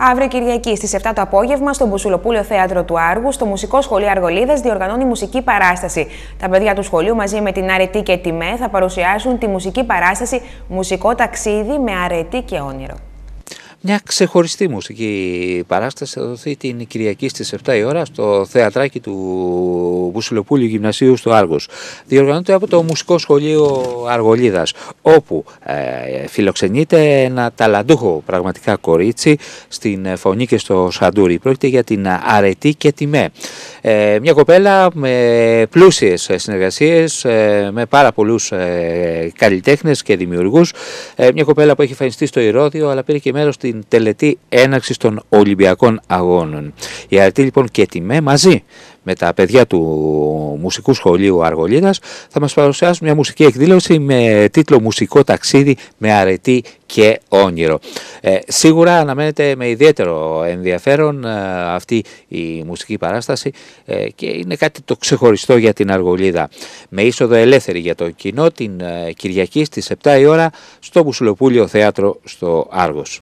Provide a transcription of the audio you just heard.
Αύριο Κυριακή στις 7 το απόγευμα στο Μπουσουλοπούλιο Θέατρο του Άργου, στο Μουσικό Σχολείο Αργολίδας, διοργανώνει μουσική παράσταση. Τα παιδιά του σχολείου μαζί με την Αρετή και τη ΜΕ θα παρουσιάσουν τη μουσική παράσταση «Μουσικό ταξίδι με αρετή και όνειρο». Μια ξεχωριστή μουσική παράσταση θα δοθεί την Κυριακή στις 7 η ώρα στο θεατράκι του Μπουσουλοπούλιου Γυμνασίου στο Άργος. Διοργανώνεται από το Μουσικό Σχολείο Αργολίδας, όπου φιλοξενείται ένα ταλαντούχο πραγματικά κορίτσι στην φωνή και στο σαντούρι. Πρόκειται για την Αρετή και τη ΜΕ. Μια κοπέλα με πλούσιες συνεργασίες, με πάρα πολλούς καλλιτέχνες και δημιουργούς. Μια κοπέλα που έχει εμφανιστεί στο Ηρώδειο, αλλά πήρε και μέρος στην τελετή έναρξης των Ολυμπιακών Αγώνων. Η Αρετή λοιπόν και τη ΜΕ μαζί με τα παιδιά του Μουσικού Σχολείου Αργολίδας θα μας παρουσιάσουν μια μουσική εκδήλωση με τίτλο «Μουσικό ταξίδι με αρετή και όνειρο». Σίγουρα αναμένεται με ιδιαίτερο ενδιαφέρον αυτή η μουσική παράσταση και είναι κάτι το ξεχωριστό για την Αργολίδα. Με είσοδο ελεύθερη για το κοινό την Κυριακή στις 7 η ώρα στο Μπουσουλοπούλιο Θέατρο στο Άργος.